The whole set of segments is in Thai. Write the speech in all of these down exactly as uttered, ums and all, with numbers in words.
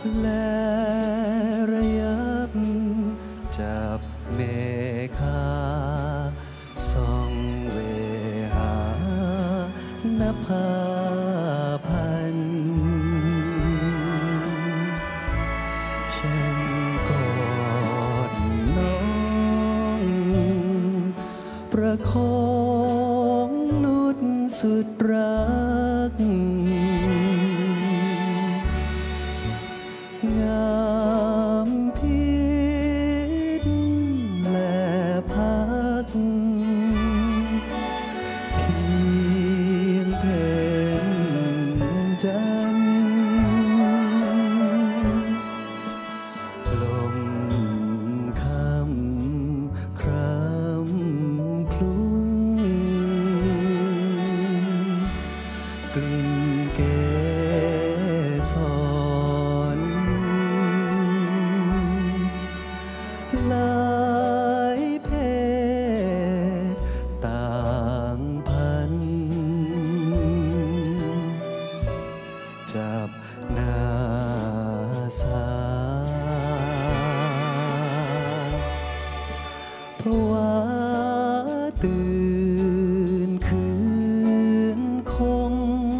และระยับจับเมฆาส่องเวหานภาพันฉันกอดน้องประคองนุชสุดรักงามพิษและพักเพียงเพ็ญจันทร์ลมคำครำคลุ้งกลิ่นเกสรหลายเพศต่างพันจับหน้าสาภาวะตื่นคืนคง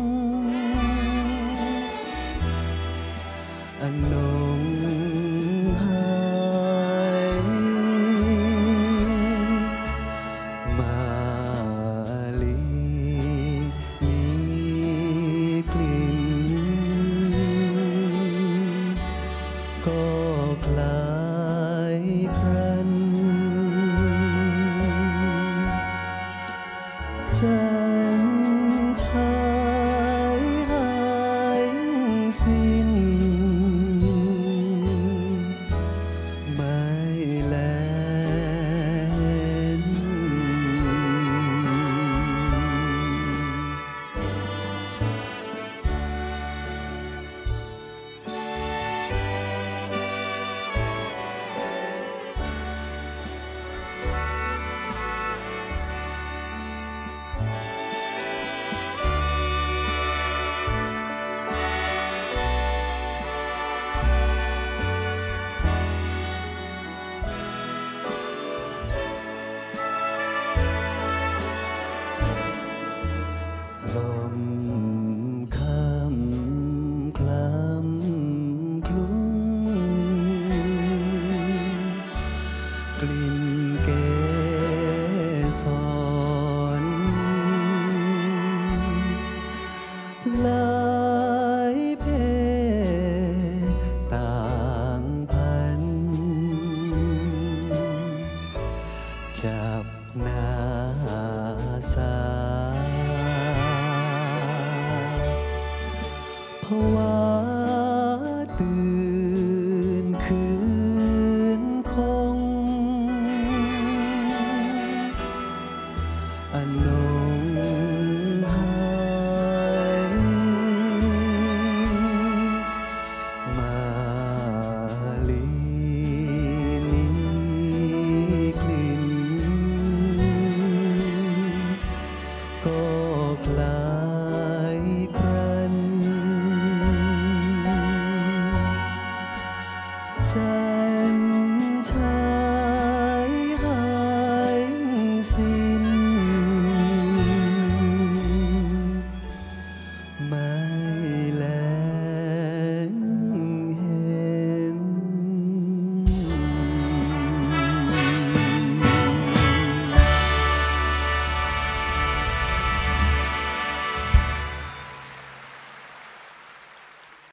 อนงหายมาลีมีกลิ่นก็คล้ายครันจันทายหายสิ้นไม่แลนลมคำคลำคลุ้งกลิ่นเกสรหลายเพศต่างพันจับหน้าสาภาวะตื่นคืนคงอนงหายมาลีมีกลิ่นก็คล้ายครันจันทายหายสิ้น